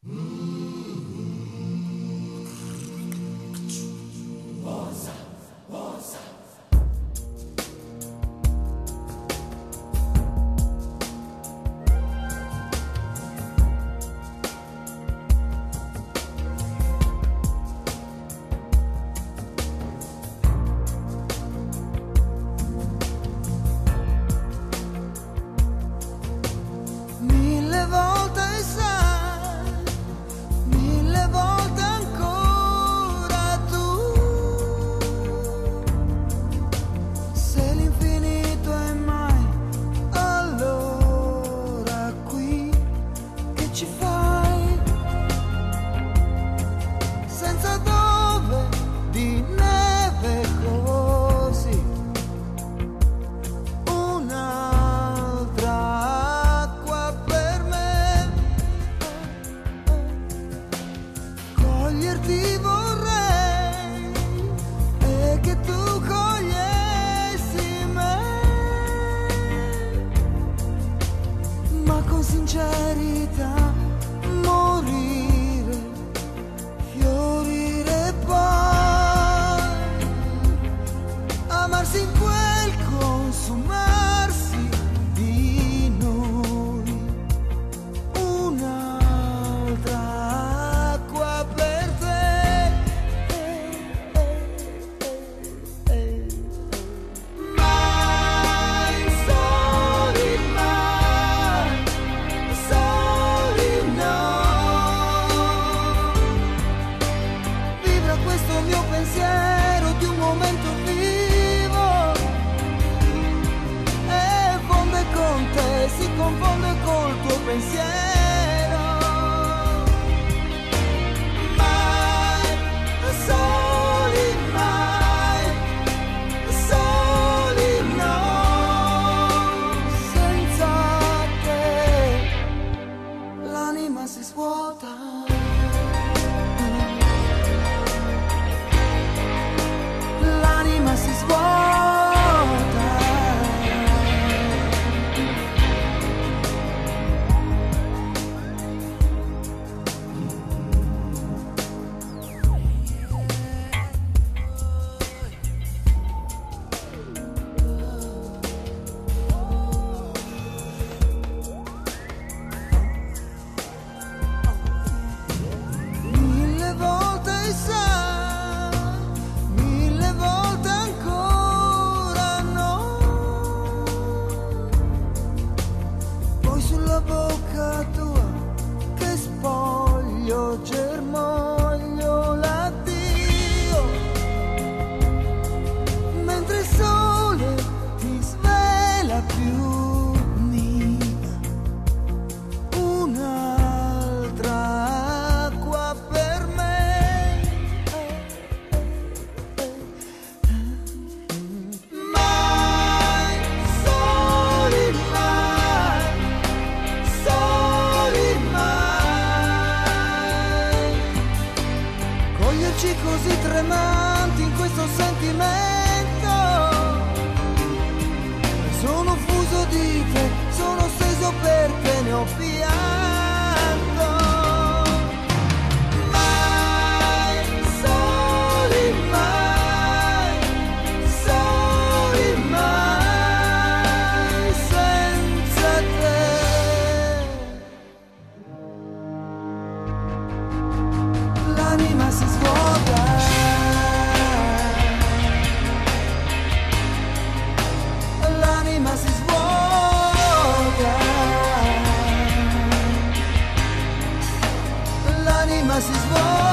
Sincerità, morire, fiorire poi, amarsi in quel consumarsi di noi, un'altra acqua per te, mai soli, mai soli no. Vibra questo mio pensiero di un momento vivo e fonde con te, si confonde col tuo pensiero. Mai soli, mai soli no. Senza te l'anima si svuota, l'anima si svuota. Mille volte sa, mille volte ancora no. Poi sulla bocca tua che spoglio, germoglio l'addio, mentre il sole ti svela più mia, un'altra acqua per me. Mai soli, mai soli mai. Coglierci così tremanti in questo sentimento. Sono fuso di te, sono steso perché ne ho pianto. Mai soli, mai senza te. L'anima si svuota, l'anima si svuota, l'anima si svuota.